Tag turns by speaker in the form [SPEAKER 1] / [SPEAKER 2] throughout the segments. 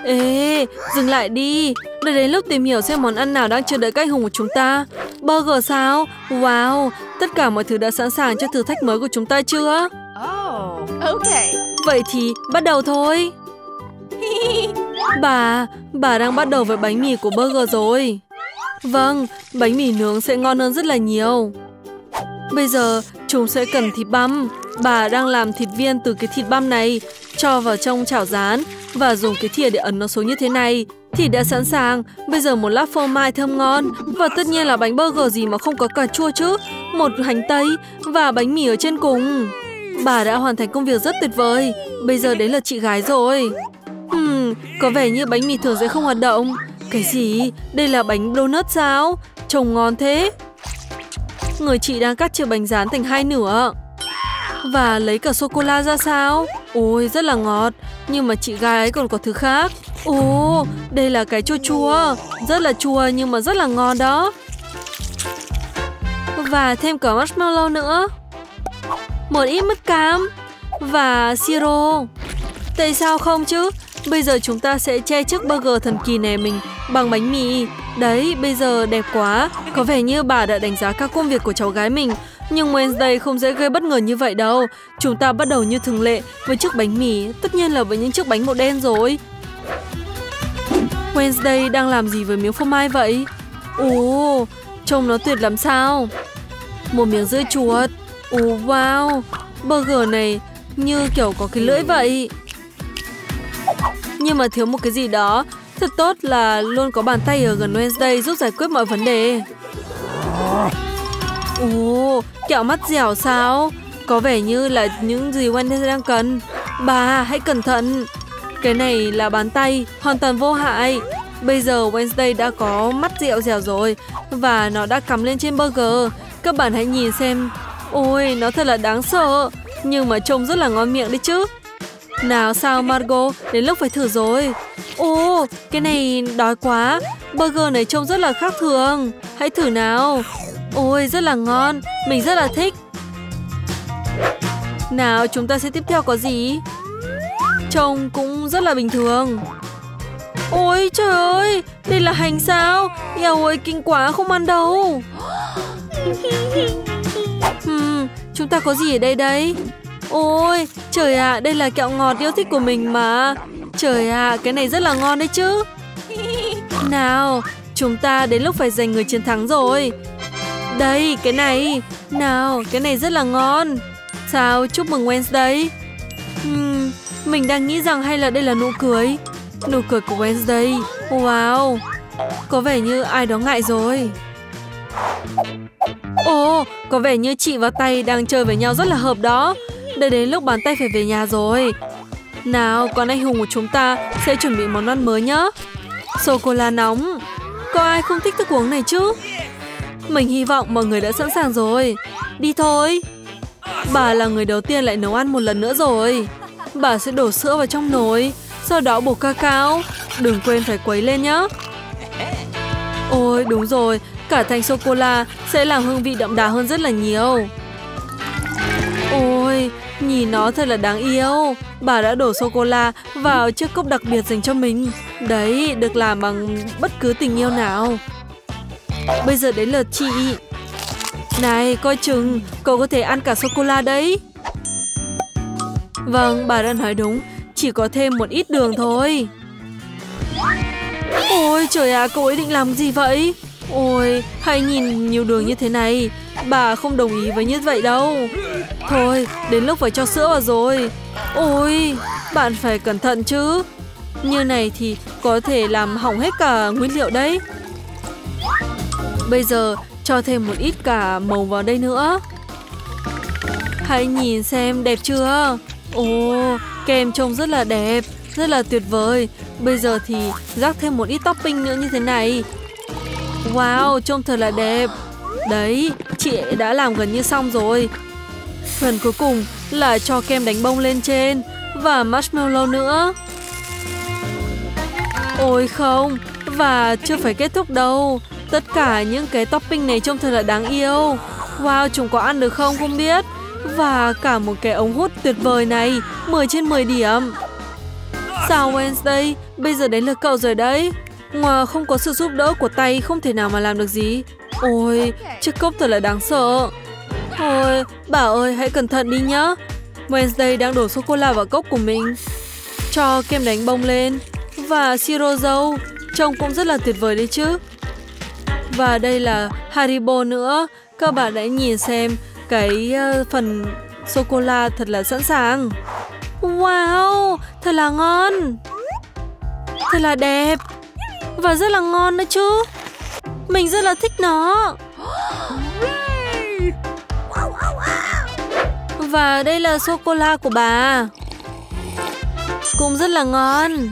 [SPEAKER 1] Ê, dừng lại đi. Đã đến lúc tìm hiểu xem món ăn nào đang chờ đợi các anh hùng của chúng ta. Burger sao? Wow, tất cả mọi thứ đã sẵn sàng cho thử thách mới của chúng ta chưa?
[SPEAKER 2] Oh, okay.
[SPEAKER 1] Vậy thì bắt đầu thôi. Bà đang bắt đầu với bánh mì của burger rồi. Vâng, bánh mì nướng sẽ ngon hơn rất là nhiều. Bây giờ chúng sẽ cần thịt băm. Bà đang làm thịt viên từ cái thịt băm này, cho vào trong chảo rán và dùng cái thìa để ấn nó xuống như thế này. Thịt đã sẵn sàng. Bây giờ một lát phô mai thơm ngon. Và tất nhiên là bánh burger gì mà không có cà chua chứ. Một hành tây và bánh mì ở trên cùng. Bà đã hoàn thành công việc rất tuyệt vời. Bây giờ đến lượt chị gái rồi. Có vẻ như bánh mì thường sẽ không hoạt động. Cái gì? Đây là bánh donut sao? Trông ngon thế. Người chị đang cắt chia bánh rán thành 2 nửa. Và lấy cả sô-cô-la ra sao? Ôi, rất là ngọt. Nhưng mà chị gái ấy còn có thứ khác. Ồ, đây là cái chua chua. Rất là chua nhưng mà rất là ngon đó. Và thêm cả marshmallow nữa. Một ít mứt cam. Và siro. Tại sao không chứ? Bây giờ chúng ta sẽ che chiếc burger thần kỳ này mình bằng bánh mì. Đấy, bây giờ đẹp quá. Có vẻ như bà đã đánh giá cao công việc của cháu gái mình. Nhưng Wednesday không dễ gây bất ngờ như vậy đâu. Chúng ta bắt đầu như thường lệ với chiếc bánh mì. Tất nhiên là với những chiếc bánh màu đen rồi. Wednesday đang làm gì với miếng phô mai vậy? Ồ, trông nó tuyệt lắm sao? Một miếng dưa chuột. Ồ, wow. Burger này như kiểu có cái lưỡi vậy. Nhưng mà thiếu một cái gì đó. Thật tốt là luôn có bàn tay ở gần Wednesday giúp giải quyết mọi vấn đề. Ồ, kẹo mắt dẻo sao? Có vẻ như là những gì Wednesday đang cần. Bà, hãy cẩn thận. Cái này là bàn tay, hoàn toàn vô hại. Bây giờ Wednesday đã có mắt dẻo dẻo rồi. Và nó đã cắm lên trên burger. Các bạn hãy nhìn xem. Ôi, nó thật là đáng sợ. Nhưng mà trông rất là ngon miệng đấy chứ. Nào sao Margot, đến lúc phải thử rồi. Ồ, cái này đói quá. Burger này trông rất là khác thường. Hãy thử nào. Ôi, rất là ngon. Mình rất là thích. Nào, chúng ta sẽ tiếp theo có gì? Trông cũng rất là bình thường. Ôi trời ơi, đây là hành sao? Eo ơi, kinh quá, không ăn đâu. Chúng ta có gì ở đây đây? Ôi, trời ạ, đây là kẹo ngọt yêu thích của mình mà. Trời ạ, cái này rất là ngon đấy chứ. Nào, chúng ta đến lúc phải giành người chiến thắng rồi. Đây, cái này. Nào, cái này rất là ngon. Sao, chúc mừng Wednesday. Mình đang nghĩ rằng hay là đây là nụ cười. Nụ cười của Wednesday. Wow, có vẻ như ai đó ngại rồi. Ồ, có vẻ như chị và Tay đang chơi với nhau rất là hợp đó. Đã đến lúc bàn tay phải về nhà rồi. Nào, con anh hùng của chúng ta sẽ chuẩn bị món ăn mới nhá. Sô-cô-la nóng. Có ai không thích thức uống này chứ? Mình hy vọng mọi người đã sẵn sàng rồi. Đi thôi. Bà là người đầu tiên lại nấu ăn một lần nữa rồi. Bà sẽ đổ sữa vào trong nồi, sau đó bổ cacao. Đừng quên phải quấy lên nhá. Ôi, đúng rồi, cả thanh sô-cô-la sẽ làm hương vị đậm đà hơn rất là nhiều. Ôi, nhìn nó thật là đáng yêu. Bà đã đổ sô-cô-la vào chiếc cốc đặc biệt dành cho mình. Đấy, được làm bằng bất cứ tình yêu nào. Bây giờ đến lượt chị. Này, coi chừng, cậu có thể ăn cả sô-cô-la đấy. Vâng, bà đã nói đúng. Chỉ có thêm một ít đường thôi. Ôi trời ạ, cậu ấy định làm gì vậy? Ôi, hãy nhìn nhiều đường như thế này. Bà không đồng ý với như vậy đâu. Thôi, đến lúc phải cho sữa vào rồi. Ôi, bạn phải cẩn thận chứ. Như này thì có thể làm hỏng hết cả nguyên liệu đấy. Bây giờ cho thêm một ít cả màu vào đây nữa. Hãy nhìn xem đẹp chưa. Ồ, kem trông rất là đẹp, rất là tuyệt vời. Bây giờ thì rắc thêm một ít topping nữa như thế này. Wow, trông thật là đẹp. Đấy, chị đã làm gần như xong rồi. Phần cuối cùng là cho kem đánh bông lên trên và marshmallow nữa. Ôi không, và chưa phải kết thúc đâu. Tất cả những cái topping này trông thật là đáng yêu. Wow, chúng có ăn được không không biết. Và cả một cái ống hút tuyệt vời này, 10 trên 10 điểm. Sao Wednesday, bây giờ đến lượt cậu rồi đấy. Ngoài không có sự giúp đỡ của tay không thể nào mà làm được gì. Ôi, chiếc cốc thật là đáng sợ. Ôi, bà ơi, hãy cẩn thận đi nhá. Wednesday đang đổ sô-cô-la vào cốc của mình. Cho kem đánh bông lên. Và siro dâu. Trông cũng rất là tuyệt vời đấy chứ. Và đây là Haribo nữa. Các bạn hãy nhìn xem cái phần sô-cô-la thật là sẵn sàng. Wow, thật là ngon. Thật là đẹp. Và rất là ngon nữa chứ. Mình rất là thích nó. Và đây là sô-cô-la của bà. Cũng rất là ngon.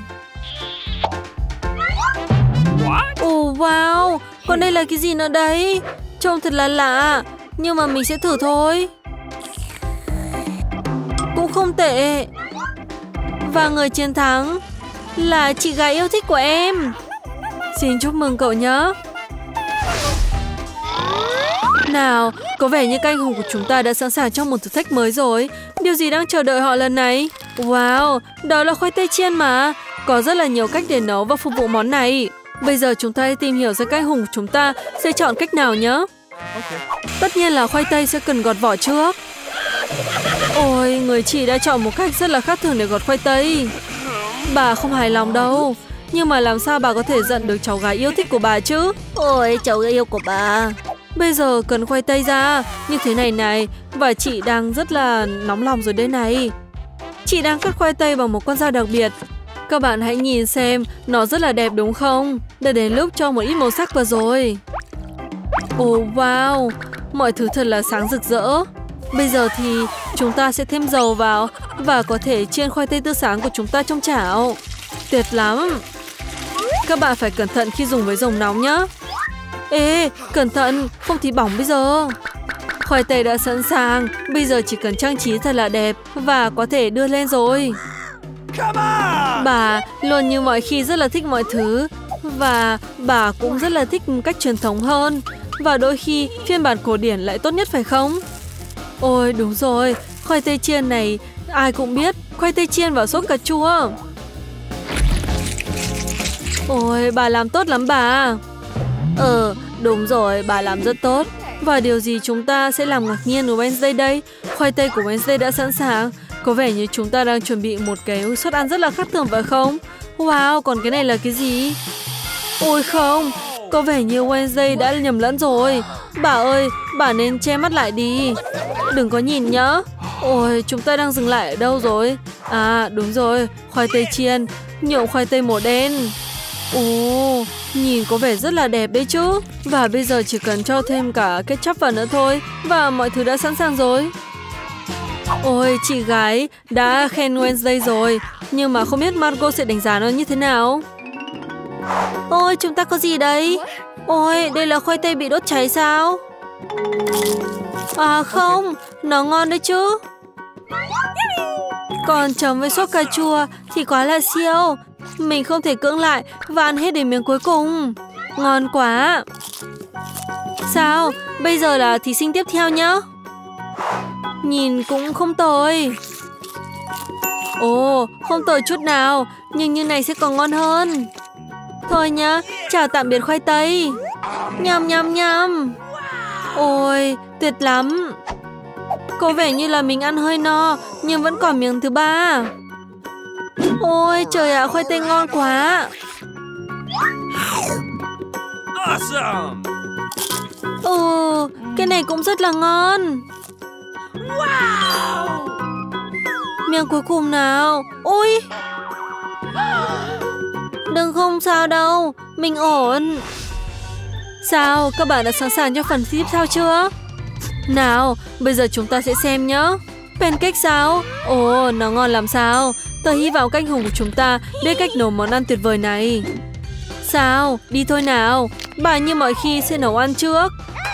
[SPEAKER 1] Ồ wow, còn đây là cái gì nữa đấy? Trông thật là lạ. Nhưng mà mình sẽ thử thôi. Cũng không tệ. Và người chiến thắng là chị gái yêu thích của em. Xin chúc mừng cậu nhé. Nào, có vẻ như các anh hùng của chúng ta đã sẵn sàng cho một thử thách mới rồi. Điều gì đang chờ đợi họ lần này? Wow, đó là khoai tây chiên mà. Có rất là nhiều cách để nấu và phục vụ món này. Bây giờ chúng ta hãy tìm hiểu xem các anh hùng của chúng ta sẽ chọn cách nào nhé. Tất nhiên là khoai tây sẽ cần gọt vỏ trước. Ôi, người chị đã chọn một cách rất là khác thường để gọt khoai tây. Bà không hài lòng đâu. Nhưng mà làm sao bà có thể giận được cháu gái yêu thích của bà chứ? Ôi, cháu yêu của bà. Bây giờ cần khoai tây ra. Như thế này này. Và chị đang rất là nóng lòng rồi đây này. Chị đang cắt khoai tây bằng một con dao đặc biệt. Các bạn hãy nhìn xem. Nó rất là đẹp đúng không? Đã đến lúc cho một ít màu sắc vào rồi. Ồ wow, mọi thứ thật là sáng rực rỡ. Bây giờ thì chúng ta sẽ thêm dầu vào và có thể chiên khoai tây tươi sáng của chúng ta trong chảo. Tuyệt lắm. Các bạn phải cẩn thận khi dùng với dầu nóng nhé. Ê, cẩn thận, không thì bỏng bây giờ. Khoai tây đã sẵn sàng. Bây giờ chỉ cần trang trí thật là đẹp và có thể đưa lên rồi. Bà luôn như mọi khi rất là thích mọi thứ. Và bà cũng rất là thích cách truyền thống hơn. Và đôi khi phiên bản cổ điển lại tốt nhất phải không? Ôi đúng rồi, khoai tây chiên này ai cũng biết. Khoai tây chiên vào sốt cà chua. Ôi bà làm tốt lắm bà. Đúng rồi, bà làm rất tốt. Và điều gì chúng ta sẽ làm ngạc nhiên của Wednesday đây? Khoai tây của Wednesday đã sẵn sàng. Có vẻ như chúng ta đang chuẩn bị một cái suất ăn rất là khác thường phải không? Wow, còn cái này là cái gì? Ôi không, có vẻ như Wednesday đã nhầm lẫn rồi. Bà ơi, bà nên che mắt lại đi. Đừng có nhìn nhá. Ôi, chúng ta đang dừng lại ở đâu rồi? À, đúng rồi, khoai tây chiên, nhộn khoai tây màu đen. Ồ, nhìn có vẻ rất là đẹp đấy chứ. Và bây giờ chỉ cần cho thêm cả ketchup vào nữa thôi. Và mọi thứ đã sẵn sàng rồi. Ôi, chị gái đã khen Wednesday rồi. Nhưng mà không biết Margot sẽ đánh giá nó như thế nào. Ôi, chúng ta có gì đấy? Ôi, đây là khoai tây bị đốt cháy sao? À không, nó ngon đấy chứ. Còn chấm với sốt cà chua thì quá là siêu. Mình không thể cưỡng lại và ăn hết đến miếng cuối cùng. Ngon quá. Sao? Bây giờ là thí sinh tiếp theo nhá. Nhìn cũng không tồi. Ồ, không tồi chút nào. Nhưng như này sẽ còn ngon hơn. Thôi nhá, chào tạm biệt khoai tây. Nham nham nham. Ôi, tuyệt lắm. Có vẻ như là mình ăn hơi no, nhưng vẫn còn miếng thứ ba. Ôi trời ạ, khoai tây ngon quá.
[SPEAKER 3] Awesome.
[SPEAKER 1] Cái này cũng rất là ngon.
[SPEAKER 3] Wow.
[SPEAKER 1] Miếng cuối cùng nào. Ôi, đừng không sao đâu, mình ổn. Sao, các bạn đã sẵn sàng cho phần tiếp theo chưa? Nào, bây giờ chúng ta sẽ xem nhé. Pancake sao? Ồ, nó ngon làm sao? Tớ hy vọng các anh hùng của chúng ta biết cách nấu món ăn tuyệt vời này. Sao? Đi thôi nào. Bà như mọi khi sẽ nấu ăn trước.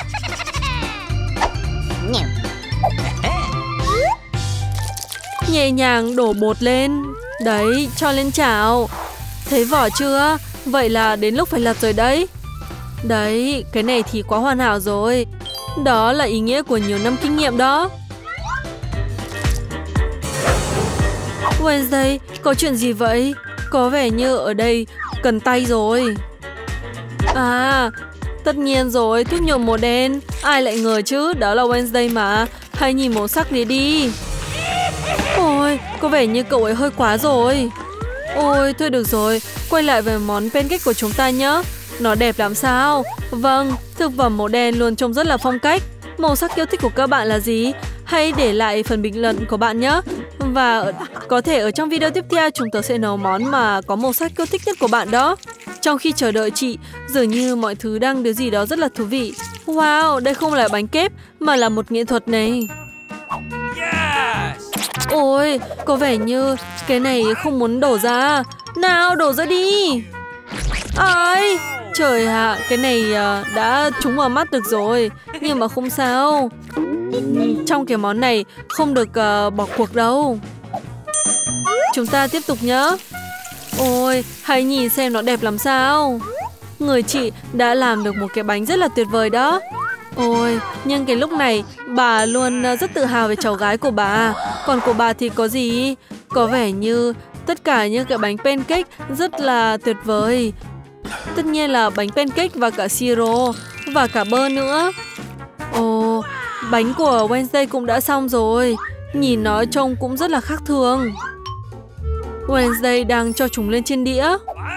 [SPEAKER 1] Nhẹ nhàng đổ bột lên. Đấy, cho lên chảo. Thấy vỏ chưa? Vậy là đến lúc phải lật rồi đấy. Đấy, cái này thì quá hoàn hảo rồi. Đó là ý nghĩa của nhiều năm kinh nghiệm đó. Wednesday, có chuyện gì vậy? Có vẻ như ở đây cần tay rồi. À, tất nhiên rồi, thuốc nhuộm màu đen. Ai lại ngờ chứ, đó là Wednesday mà. Hãy nhìn màu sắc này đi. Ôi, có vẻ như cậu ấy hơi quá rồi. Ôi, thôi được rồi, quay lại về món pancake của chúng ta nhé. Nó đẹp lắm sao? Vâng, thực phẩm màu đen luôn trông rất là phong cách. Màu sắc yêu thích của các bạn là gì? Hãy để lại phần bình luận của bạn nhé. Và có thể ở trong video tiếp theo chúng tớ sẽ nấu món mà có màu sắc yêu thích nhất của bạn đó. Trong khi chờ đợi chị, dường như mọi thứ đang điều gì đó rất là thú vị. Wow, đây không là bánh kép mà là một nghệ thuật này.
[SPEAKER 3] Yes!
[SPEAKER 1] Ôi, có vẻ như cái này không muốn đổ ra. Nào, đổ ra đi. Ai, trời ạ, cái này đã trúng vào mắt được rồi. Nhưng mà không sao. Trong cái món này không được bỏ cuộc đâu. Chúng ta tiếp tục nhé. Ôi, hãy nhìn xem nó đẹp làm sao. Người chị đã làm được một cái bánh rất là tuyệt vời đó. Ôi, nhưng cái lúc này bà luôn rất tự hào về cháu gái của bà. Còn của bà thì có gì? Có vẻ như tất cả những cái bánh pancake rất là tuyệt vời. Tất nhiên là bánh pancake và cả siro và cả bơ nữa. Ồ, bánh của Wednesday cũng đã xong rồi. Nhìn nó trông cũng rất là khác thường. Wednesday đang cho chúng lên trên đĩa.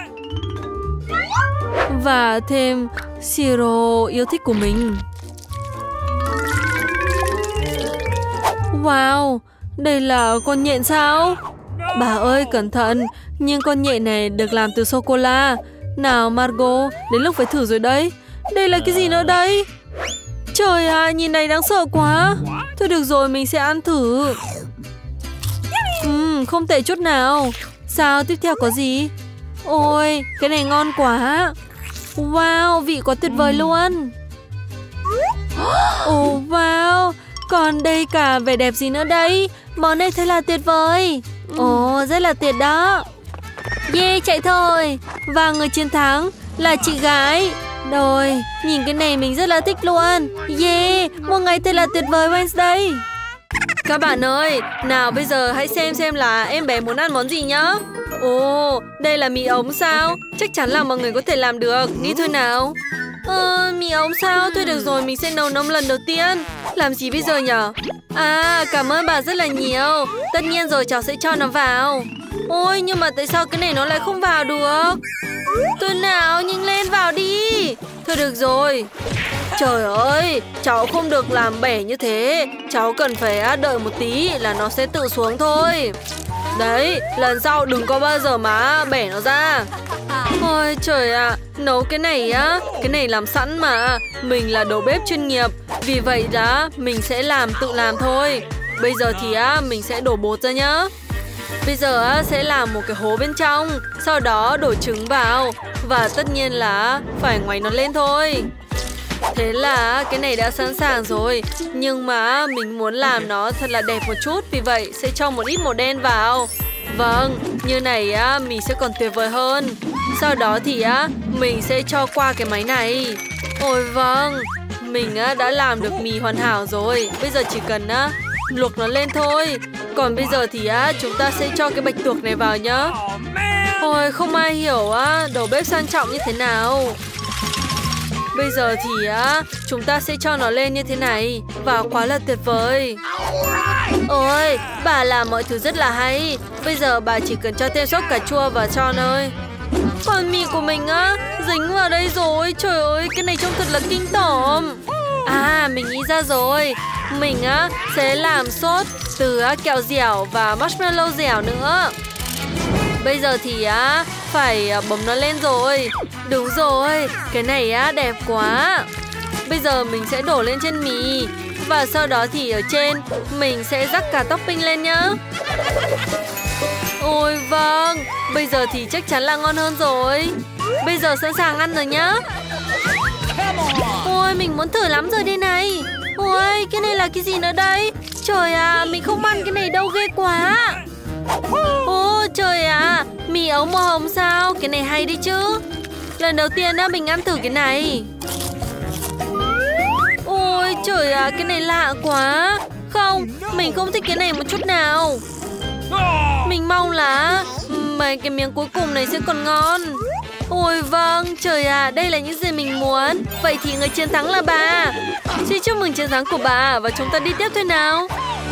[SPEAKER 1] Và thêm siro yêu thích của mình. Wow, đây là con nhện sao? Bà ơi, cẩn thận. Nhưng con nhện này được làm từ sô-cô-la. Nào Margot, đến lúc phải thử rồi đấy. Đây là cái gì nữa đây? Trời ạ, nhìn này đáng sợ quá. Thôi được rồi, mình sẽ ăn thử. Không tệ chút nào. Sao, tiếp theo có gì? Ôi, cái này ngon quá. Wow, vị quá tuyệt vời luôn. Ồ, wow, còn đây cả vẻ đẹp gì nữa đây? Món này thật là tuyệt vời. Ồ, rất là tuyệt đó. Yeah, chạy thôi. Và người chiến thắng là chị gái. Rồi, nhìn cái này mình rất là thích luôn. Yeah, một ngày thật là tuyệt vời Wednesday. Các bạn ơi, nào bây giờ hãy xem là em bé muốn ăn món gì nhá. Ồ, đây là mì ống sao? Chắc chắn là mọi người có thể làm được. Nghĩ thôi nào. Mì ống sao? Thôi được rồi, mình sẽ nấu nóng lần đầu tiên. Làm gì bây giờ nhở? À, cảm ơn bà rất là nhiều. Tất nhiên rồi, cháu sẽ cho nó vào. Ôi, nhưng mà tại sao cái này nó lại không vào được? Thôi nào, nhanh lên vào đi. Thôi được rồi. Trời ơi, cháu không được làm bể như thế. Cháu cần phải đợi một tí là nó sẽ tự xuống thôi. Đấy, lần sau đừng có bao giờ mà bể nó ra. Ôi trời ạ, nấu cái này cái này làm sẵn mà. Mình là đầu bếp chuyên nghiệp, vì vậy là mình sẽ tự làm thôi. Bây giờ thì mình sẽ đổ bột ra nhá. Bây giờ sẽ làm một cái hố bên trong, sau đó đổ trứng vào. Và tất nhiên là phải ngoáy nó lên thôi. Thế là cái này đã sẵn sàng rồi. Nhưng mà mình muốn làm nó thật là đẹp một chút, vì vậy sẽ cho một ít màu đen vào. Vâng, như này mình sẽ còn tuyệt vời hơn. Sau đó thì mình sẽ cho qua cái máy này. Ôi vâng, mình đã làm được mì hoàn hảo rồi. Bây giờ chỉ cần luộc nó lên thôi. Còn bây giờ thì chúng ta sẽ cho cái bạch tuộc này vào nhá. Ôi không ai hiểu đầu bếp sang trọng như thế nào. Bây giờ thì chúng ta sẽ cho nó lên như thế này. Và quá là tuyệt vời. Ôi, bà làm mọi thứ rất là hay. Bây giờ bà chỉ cần cho thêm sốt cà chua vào cho thôi. Còn mì của mình dính vào đây rồi. Trời ơi, cái này trông thật là kinh tởm. À, mình nghĩ ra rồi. Mình sẽ làm sốt từ kẹo dẻo và marshmallow dẻo nữa. Bây giờ thì phải bấm nó lên rồi. Đúng rồi, cái này đẹp quá. Bây giờ mình sẽ đổ lên trên mì. Và sau đó thì ở trên mình sẽ rắc cả topping lên nhá. Ôi vâng, bây giờ thì chắc chắn là ngon hơn rồi. Bây giờ sẵn sàng ăn rồi nhá. Ôi, mình muốn thử lắm rồi đây này. Ôi, cái này là cái gì nữa đây? Trời ạ, mình không ăn cái này đâu, ghê quá. Ôi trời ạ, mì ống màu hồng sao? Cái này hay đi chứ. Lần đầu tiên mình ăn thử cái này. Ôi trời ạ, cái này lạ quá. Không, mình không thích cái này một chút nào. Mình mong là mấy cái miếng cuối cùng này sẽ còn ngon. Ôi vâng, trời ạ, đây là những gì mình muốn. Vậy thì người chiến thắng là bà. Xin chúc mừng chiến thắng của bà và chúng ta đi tiếp thôi nào.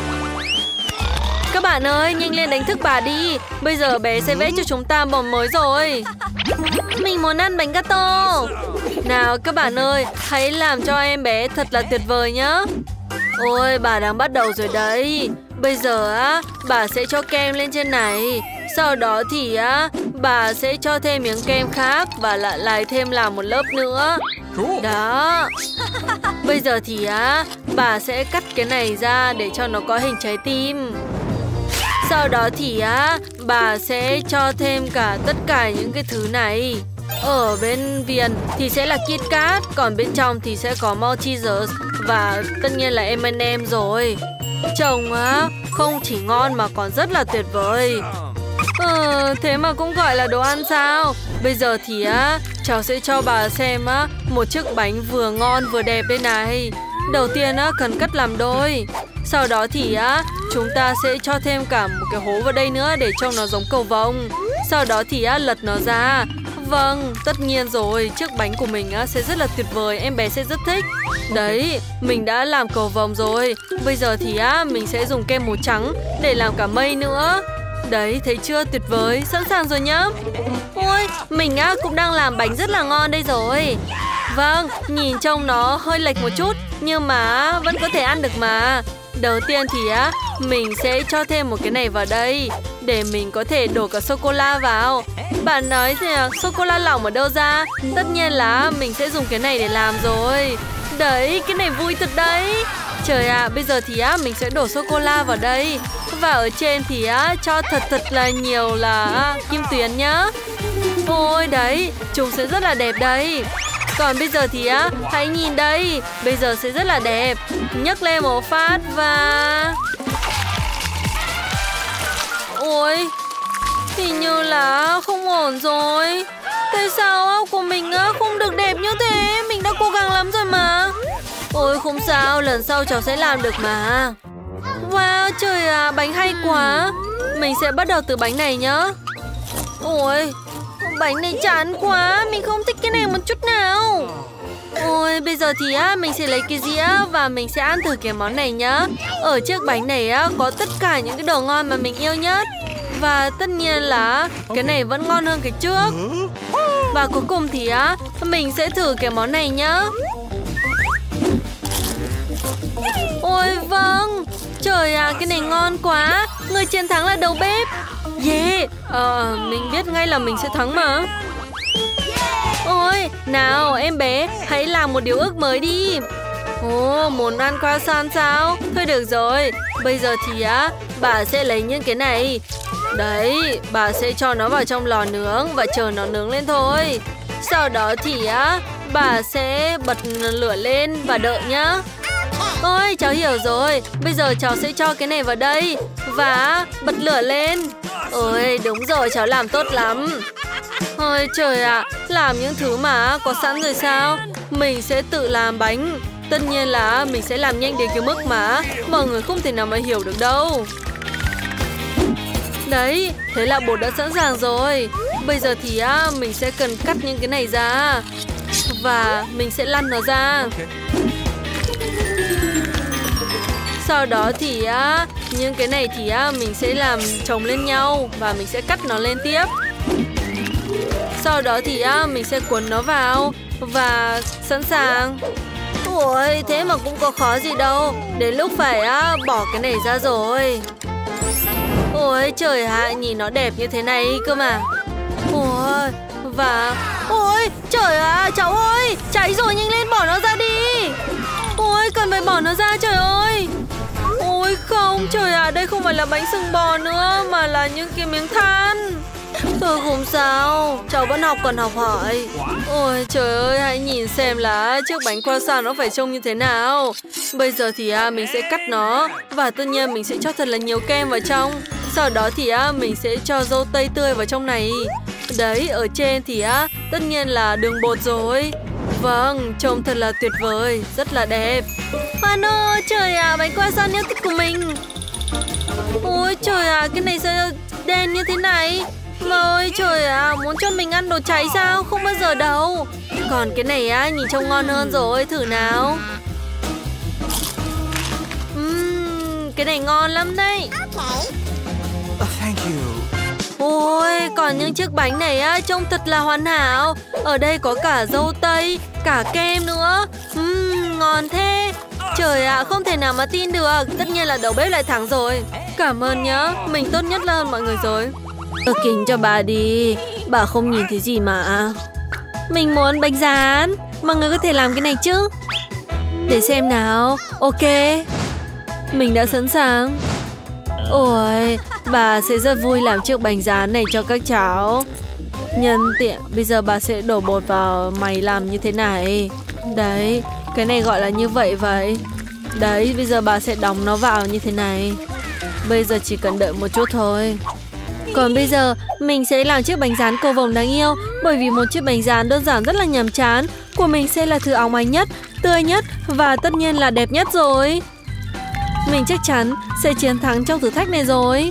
[SPEAKER 1] Các bạn ơi, nhanh lên đánh thức bà đi. Bây giờ bé sẽ vẽ cho chúng ta món mới rồi. Mình muốn ăn bánh gato. Nào các bạn ơi, hãy làm cho em bé thật là tuyệt vời nhá. Ôi, bà đang bắt đầu rồi đấy. Bây giờ á, bà sẽ cho kem lên trên này. Sau đó thì á, bà sẽ cho thêm miếng kem khác và lại thêm làm một lớp nữa. Đó. Bây giờ thì á, bà sẽ cắt cái này ra để cho nó có hình trái tim. Sau đó thì á, bà sẽ cho thêm cả tất cả những cái thứ này. Ở bên viền thì sẽ là Kit Kat, còn bên trong thì sẽ có Maltesers và tất nhiên là M&M rồi. Trông á, không chỉ ngon mà còn rất là tuyệt vời. Thế mà cũng gọi là đồ ăn sao? Bây giờ thì á, cháu sẽ cho bà xem á, một chiếc bánh vừa ngon vừa đẹp đây này. Đầu tiên á, cần cắt làm đôi. Sau đó thì á, chúng ta sẽ cho thêm cả một cái hố vào đây nữa để trông nó giống cầu vồng. Sau đó thì á, lật nó ra. Vâng, tất nhiên rồi, chiếc bánh của mình á, sẽ rất là tuyệt vời, em bé sẽ rất thích. Đấy, mình đã làm cầu vồng rồi. Bây giờ thì á, mình sẽ dùng kem màu trắng để làm cả mây nữa. Đấy, thấy chưa, tuyệt vời, sẵn sàng rồi nhá. Ôi, mình á, cũng đang làm bánh rất là ngon đây rồi. Vâng, nhìn trông nó hơi lệch một chút, nhưng mà vẫn có thể ăn được mà. Đầu tiên thì á, mình sẽ cho thêm một cái này vào đây để mình có thể đổ cả sô-cô-la vào. Bạn nói thì sô-cô-la lỏng ở đâu ra? Tất nhiên là mình sẽ dùng cái này để làm rồi. Đấy, cái này vui thật đấy. Trời ạ, bây giờ thì á, mình sẽ đổ sô-cô-la vào đây. Và ở trên thì á, cho thật là nhiều là kim tuyến nhá. Ôi đấy, chúng sẽ rất là đẹp đấy. Còn bây giờ thì á, hãy nhìn đây. Bây giờ sẽ rất là đẹp. Nhấc lên một phát và... Ôi, hình như là không ổn rồi. Tại sao áo của mình á, không được đẹp như thế? Mình đã cố gắng lắm rồi mà. Ôi không sao, lần sau cháu sẽ làm được mà. Wow, trời à, bánh hay quá. Mình sẽ bắt đầu từ bánh này nhá. Ôi, bánh này chán quá, mình không thích cái này một chút nào. Ôi, bây giờ thì á, mình sẽ lấy cái dĩa và mình sẽ ăn thử cái món này nhá. Ở chiếc bánh này á, có tất cả những cái đồ ngon mà mình yêu nhất. Và tất nhiên là cái này vẫn ngon hơn cái trước. Và cuối cùng thì á, mình sẽ thử cái món này nhá. Ôi vâng, trời à, cái này ngon quá. Người chiến thắng là đầu bếp. Yeah, mình biết ngay là mình sẽ thắng mà. Ôi, nào em bé, hãy làm một điều ước mới đi. Ồ, muốn ăn croissant sao? Thôi được rồi, bây giờ thì á, bà sẽ lấy những cái này. Đấy, bà sẽ cho nó vào trong lò nướng và chờ nó nướng lên thôi. Sau đó thì á, bà sẽ bật lửa lên và đợi nhá. Ôi, cháu hiểu rồi. Bây giờ cháu sẽ cho cái này vào đây và bật lửa lên. Ôi, đúng rồi, cháu làm tốt lắm. Ôi trời ạ, làm những thứ mà có sẵn rồi sao? Mình sẽ tự làm bánh. Tất nhiên là mình sẽ làm nhanh đến cái mức mà mọi người không thể nào mà hiểu được đâu. Đấy, thế là bột đã sẵn sàng rồi. Bây giờ thì mình sẽ cần cắt những cái này ra. Và mình sẽ lăn nó ra. Sau đó thì những cái này thì mình sẽ làm chồng lên nhau và mình sẽ cắt nó lên tiếp. Sau đó thì mình sẽ cuốn nó vào và sẵn sàng. Ôi, thế mà cũng có khó gì đâu. Đến lúc phải bỏ cái này ra rồi. Ôi trời ạ, nhìn nó đẹp như thế này cơ mà. Ôi, và... Ôi, trời ạ, cháu ơi, cháy rồi, nhanh lên bỏ nó ra đi. Ôi, cần phải bỏ nó ra, trời ơi. Ôi không, trời ạ, đây không phải là bánh sừng bò nữa mà là những cái miếng than. Tôi không sao, cháu vẫn học còn học hỏi. Ôi trời ơi, hãy nhìn xem là chiếc bánh croissant nó phải trông như thế nào. Bây giờ thì mình sẽ cắt nó. Và tất nhiên mình sẽ cho thật là nhiều kem vào trong. Sau đó thì mình sẽ cho dâu tây tươi vào trong này. Đấy, ở trên thì tất nhiên là đường bột rồi. Vâng, trông thật là tuyệt vời, rất là đẹp. Ano, trời ạ, bánh croissant yêu thích của mình. Ôi trời ạ, cái này sao đen như thế này? Ôi trời ạ, muốn cho mình ăn đồ cháy sao? Không bao giờ đâu. Còn cái này á, nhìn trông ngon hơn rồi, thử nào. Cái này ngon lắm đấy.
[SPEAKER 3] Thank you.
[SPEAKER 1] Ôi, còn những chiếc bánh này á, trông thật là hoàn hảo. Ở đây có cả dâu tây, cả kem nữa. Ngon thế. Trời ạ, không thể nào mà tin được. Tất nhiên là đầu bếp lại thắng rồi. Cảm ơn nhá, mình tốt nhất hơn mọi người rồi. Kính cho bà đi, bà không nhìn thấy gì mà. Mình muốn bánh rán. Mọi người có thể làm cái này chứ? Để xem nào. Ok, mình đã sẵn sàng. Ôi, bà sẽ rất vui làm chiếc bánh rán này cho các cháu. Nhân tiện, bây giờ bà sẽ đổ bột vào máy làm như thế này. Đấy, cái này gọi là như vậy vậy. Đấy, bây giờ bà sẽ đóng nó vào như thế này. Bây giờ chỉ cần đợi một chút thôi. Còn bây giờ, mình sẽ làm chiếc bánh rán cầu vồng đáng yêu. Bởi vì một chiếc bánh rán đơn giản rất là nhàm chán. Của mình sẽ là thứ óng ánh nhất, tươi nhất và tất nhiên là đẹp nhất rồi. Mình chắc chắn sẽ chiến thắng trong thử thách này rồi.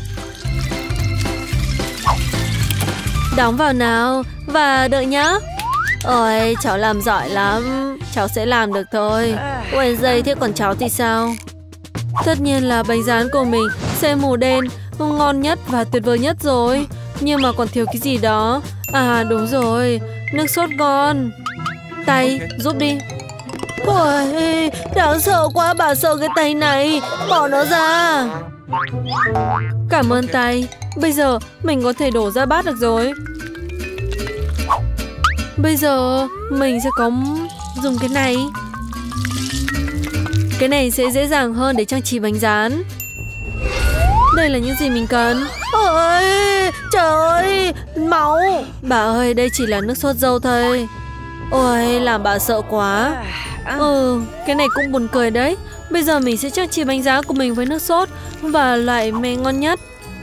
[SPEAKER 1] Đóng vào nào và đợi nhá. Ôi, cháu làm giỏi lắm. Cháu sẽ làm được thôi. Ôi giời, thế còn cháu thì sao? Tất nhiên là bánh rán của mình sẽ màu đen, ngon nhất và tuyệt vời nhất rồi. Nhưng mà còn thiếu cái gì đó. À đúng rồi, nước sốt ngon. Tay, giúp đi. Ôi, đáng sợ quá, bà sợ cái tay này. Bỏ nó ra. Cảm ơn tay. Bây giờ mình có thể đổ ra bát được rồi. Bây giờ mình sẽ có dùng cái này. Cái này sẽ dễ dàng hơn để trang trí bánh rán. Đây là những gì mình cần. Ôi, trời ơi, máu. Bà ơi, đây chỉ là nước sốt dâu thôi. Ôi, làm bà sợ quá. Cái này cũng buồn cười đấy. Bây giờ mình sẽ trang trí bánh rán của mình với nước sốt và loại mè ngon nhất.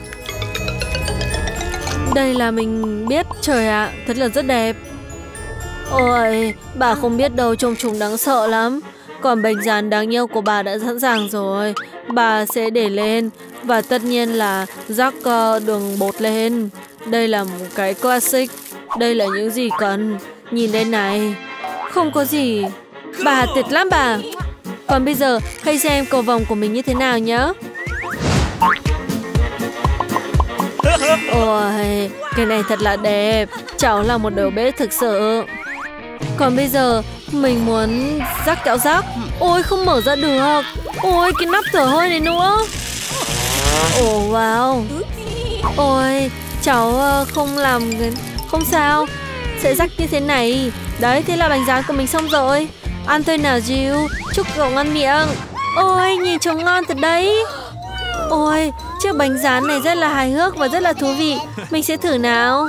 [SPEAKER 1] Đây là mình biết. Trời ạ, thật là rất đẹp. Ôi, bà không biết đâu, trông chúng đáng sợ lắm. Còn bánh rán đáng yêu của bà đã sẵn sàng rồi. Bà sẽ để lên và tất nhiên là rắc đường bột lên. Đây là một cái classic. Đây là những gì cần. Nhìn đây này. Không có gì. Bà tuyệt lắm bà. Còn bây giờ hãy xem cầu vồng của mình như thế nào nhé. Ôi, cái này thật là đẹp. Cháu là một đầu bếp thực sự. Còn bây giờ mình muốn rắc kẹo rắc. Ôi, không mở ra được. Ôi, cái nắp thở hơi này nữa. Ồ, wow. Ôi, cháu không làm. Không sao. Sẽ rắc như thế này. Đấy, thế là bánh rán của mình xong rồi. Ăn thôi nào Jill. Chúc cậu ngon miệng. Ôi, nhìn trông ngon thật đấy. Ôi, chiếc bánh rán này rất là hài hước và rất là thú vị. Mình sẽ thử nào.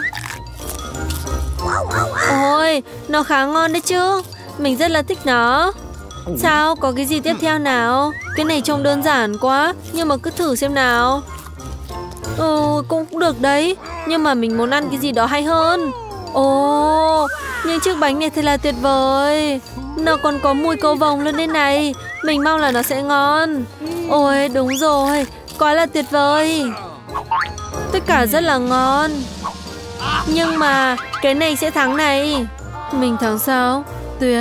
[SPEAKER 1] Ôi, nó khá ngon đấy chứ. Mình rất là thích nó. Sao, có cái gì tiếp theo nào? Cái này trông đơn giản quá. Nhưng mà cứ thử xem nào. Cũng được đấy. Nhưng mà mình muốn ăn cái gì đó hay hơn. Ồ, những chiếc bánh này thật là tuyệt vời. Nó còn có mùi cầu vồng luôn đây này. Mình mong là nó sẽ ngon. Ôi, đúng rồi. Quá là tuyệt vời. Tất cả rất là ngon. Nhưng mà cái này sẽ thắng này. Mình thắng sao? Tuyệt.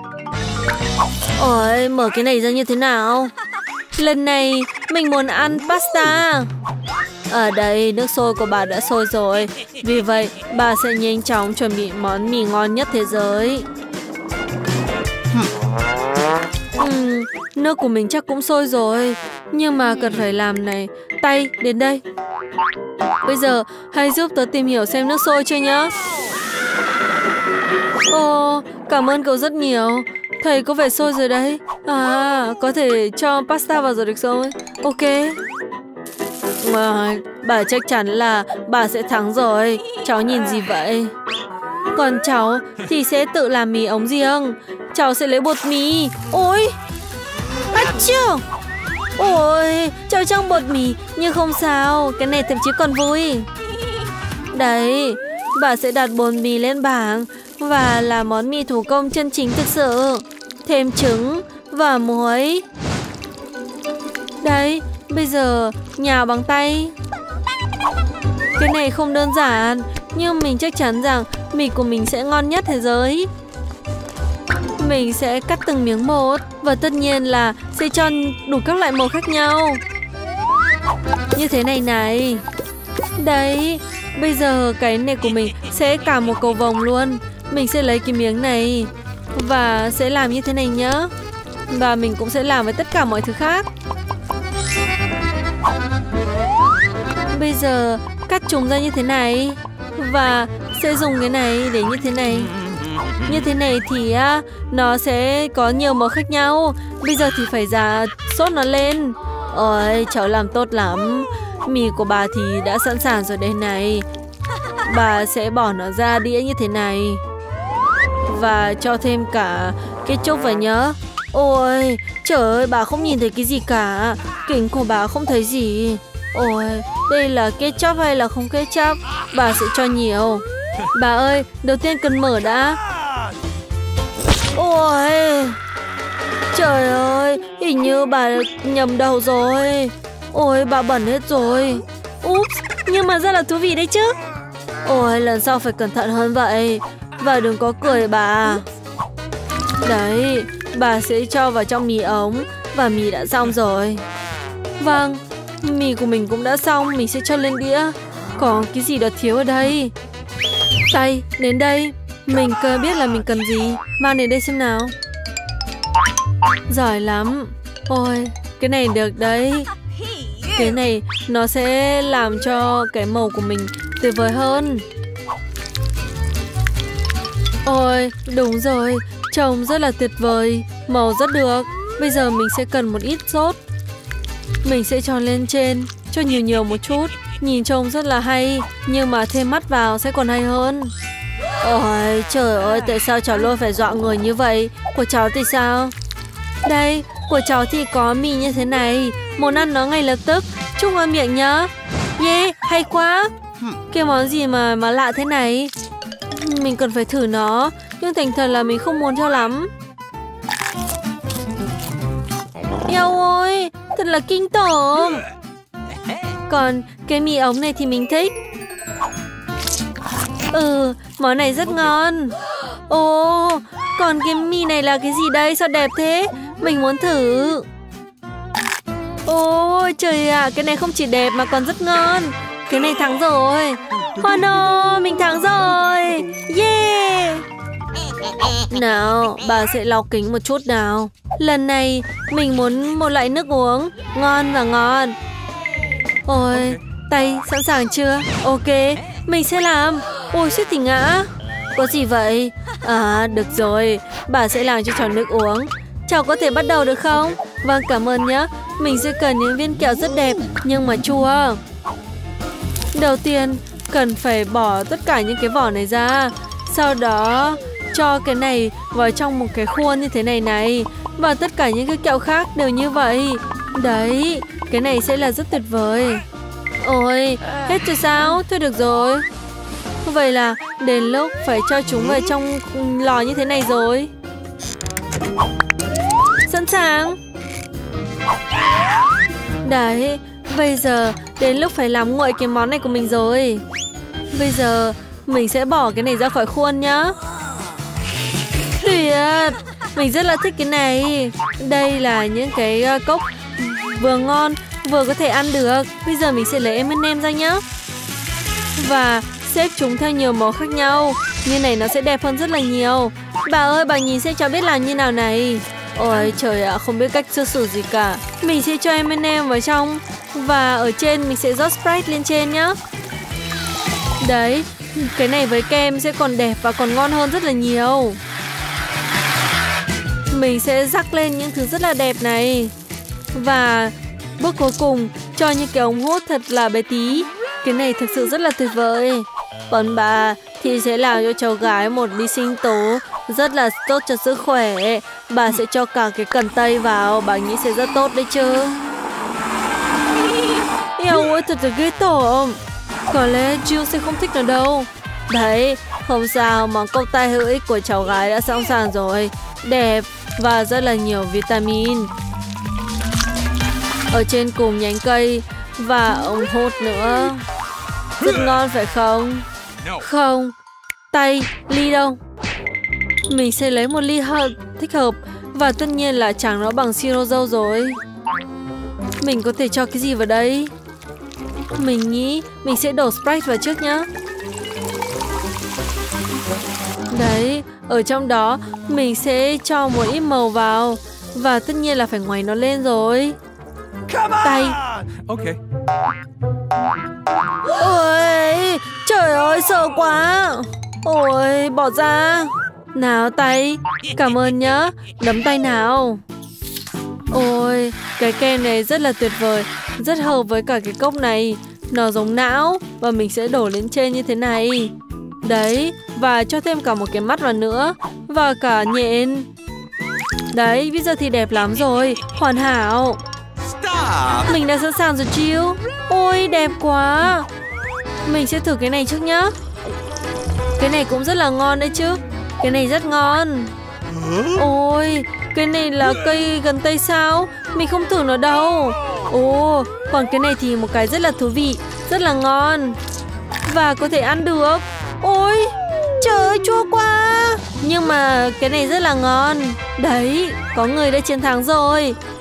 [SPEAKER 1] Ôi, mở cái này ra như thế nào? Lần này mình muốn ăn pasta. Ở đây nước sôi của bà đã sôi rồi. Vì vậy bà sẽ nhanh chóng chuẩn bị món mì ngon nhất thế giới. Nước của mình chắc cũng sôi rồi. Nhưng mà cần phải làm này. Tay, đến đây. Bây giờ hãy giúp tớ tìm hiểu xem nước sôi chưa nhá. Ồ, cảm ơn cậu rất nhiều. Thầy có vẻ sôi rồi đấy. À, có thể cho pasta vào rồi được rồi. Ok. Bà chắc chắn là bà sẽ thắng rồi. Cháu nhìn gì vậy? Còn cháu thì sẽ tự làm mì ống riêng. Cháu sẽ lấy bột mì. Ôi, achoo. Ôi, cháu trong bột mì. Nhưng không sao, cái này thậm chí còn vui. Đấy, bà sẽ đặt bột mì lên bảng và làm món mì thủ công chân chính thực sự. Thêm trứng và muối. Đấy, bây giờ nhào bằng tay. Cái này không đơn giản, nhưng mình chắc chắn rằng mì của mình sẽ ngon nhất thế giới. Mình sẽ cắt từng miếng một và tất nhiên là sẽ cho đủ các loại màu khác nhau. Như thế này này. Đấy, bây giờ cái này của mình sẽ cả một cầu vồng luôn. Mình sẽ lấy cái miếng này và sẽ làm như thế này nhá. Và mình cũng sẽ làm với tất cả mọi thứ khác. Bây giờ cắt chúng ra như thế này và sẽ dùng cái này để như thế này. Như thế này thì nó sẽ có nhiều màu khác nhau. Bây giờ thì phải sốt nó lên. Ôi, cháu làm tốt lắm. Mì của bà thì đã sẵn sàng rồi đây này. Bà sẽ bỏ nó ra đĩa như thế này và cho thêm cả ketchup vào nhớ. Ôi, trời ơi, bà không nhìn thấy cái gì cả. Kính của bà không thấy gì. Ôi, đây là ketchup hay là không ketchup? Bà sẽ cho nhiều. Bà ơi, đầu tiên cần mở đã. Ôi, trời ơi, hình như bà nhầm đầu rồi. Ôi, bà bẩn hết rồi. Oops, nhưng mà rất là thú vị đấy chứ. Ôi, lần sau phải cẩn thận hơn vậy. Và đừng có cười bà. Đấy, bà sẽ cho vào trong mì ống. Và mì đã xong rồi. Vâng, mì của mình cũng đã xong. Mình sẽ cho lên đĩa. Có cái gì đó thiếu ở đây. Tay, đến đây. Mình cơ biết là mình cần gì. Mang đến đây xem nào. Giỏi lắm. Ôi, cái này được đấy. Cái này nó sẽ làm cho cái màu của mình tuyệt vời hơn. Ôi, đúng rồi. Trông rất là tuyệt vời. Màu rất được. Bây giờ mình sẽ cần một ít sốt. Mình sẽ cho lên trên. Cho nhiều một chút. Nhìn trông rất là hay. Nhưng mà thêm mắt vào sẽ còn hay hơn. Ôi, trời ơi, tại sao cháu luôn phải dọa người như vậy? Của cháu thì sao? Đây, của cháu thì có mì như thế này. Muốn ăn nó ngay lập tức. Chúc ngon miệng nhá. Yeah, hay quá. Cái món gì mà lạ thế này? Mình cần phải thử nó. Nhưng thành thật là mình không muốn cho lắm. Eo ơi, thật là kinh tởm. Còn cái mì ống này thì mình thích. Món này rất ngon. Ồ, còn cái mì này là cái gì đây? Sao đẹp thế? Mình muốn thử. Ôi trời ạ, cái này không chỉ đẹp mà còn rất ngon. Cái này thắng rồi. Oh no, mình thắng rồi. Yeah. Nào, bà sẽ lau kính một chút nào. Lần này mình muốn một loại nước uống ngon và ngon. Ôi, tay sẵn sàng chưa? Ok, mình sẽ làm. Ôi, suýt thì ngã. Có gì vậy? À, được rồi. Bà sẽ làm cho cháu nước uống. Cháu có thể bắt đầu được không? Vâng, cảm ơn nhé. Mình sẽ cần những viên kẹo rất đẹp nhưng mà chua. Đầu tiên cần phải bỏ tất cả những cái vỏ này ra. Sau đó cho cái này vào trong một cái khuôn như thế này này. Và tất cả những cái kẹo khác đều như vậy. Đấy, cái này sẽ là rất tuyệt vời. Ôi, hết rồi sao? Thôi được rồi. Vậy là đến lúc phải cho chúng vào trong lò như thế này rồi. Sẵn sàng. Đấy, bây giờ đến lúc phải làm nguội cái món này của mình rồi. Bây giờ mình sẽ bỏ cái này ra khỏi khuôn nhá. Tuyệt, mình rất là thích cái này. Đây là những cái cốc vừa ngon vừa có thể ăn được. Bây giờ mình sẽ lấy M&M ra nhá. Và xếp chúng theo nhiều màu khác nhau. Như này nó sẽ đẹp hơn rất là nhiều. Bà ơi, bà nhìn xem cháu biết làm như nào này. Ôi trời ạ, không biết cách sơ sử gì cả. Mình sẽ cho M&M vào trong. Và ở trên mình sẽ rót Sprite lên trên nhá. Đấy, cái này với kem sẽ còn đẹp và còn ngon hơn rất là nhiều. Mình sẽ rắc lên những thứ rất là đẹp này. Và bước cuối cùng cho những cái ống hút thật là bé tí. Cái này thực sự rất là tuyệt vời. Còn bà thì sẽ làm cho cháu gái một ly sinh tố rất là tốt cho sức khỏe. Bà sẽ cho cả cái cần tây vào. Bà nghĩ sẽ rất tốt đấy chứ. Eo ơi, thật là ghê tởm. Có lẽ Jill sẽ không thích nó đâu. Đấy, không sao, món cốc tai hữu ích của cháu gái đã sẵn sàng rồi. Đẹp và rất là nhiều vitamin. Ở trên cùng nhánh cây và ống hút nữa. Rất ngon phải không? Không. Tay, ly đâu? Mình sẽ lấy một ly thích hợp. Và tất nhiên là chẳng nó bằng siro dâu rồi. Mình có thể cho cái gì vào đây? Mình nghĩ mình sẽ đổ Sprite vào trước nhá. Đấy, ở trong đó mình sẽ cho một ít màu vào. Và tất nhiên là phải ngoáy nó lên rồi. Tay.
[SPEAKER 3] Okay.
[SPEAKER 1] Ôi, trời ơi, sợ quá. Ôi, bỏ ra. Nào tay, cảm ơn nhá. Đấm tay nào. Ôi, cái kem này rất là tuyệt vời. Rất hợp với cả cái cốc này. Nó giống não. Và mình sẽ đổ lên trên như thế này. Đấy, và cho thêm cả một cái mắt vào nữa. Và cả nhện. Đấy, bây giờ thì đẹp lắm rồi. Hoàn hảo.
[SPEAKER 3] Stop.
[SPEAKER 1] Mình đã sẵn sàng rồi Chill. Ôi, đẹp quá. Mình sẽ thử cái này trước nhá. Cái này cũng rất là ngon đấy chứ. Cái này rất ngon. Ôi, cái này là cây gần tây sao? Mình không thử nó đâu. Ồ, còn cái này thì một cái rất là thú vị. Rất là ngon. Và có thể ăn được. Ôi, trời ơi, chua quá. Nhưng mà cái này rất là ngon. Đấy, có người đã chiến thắng rồi.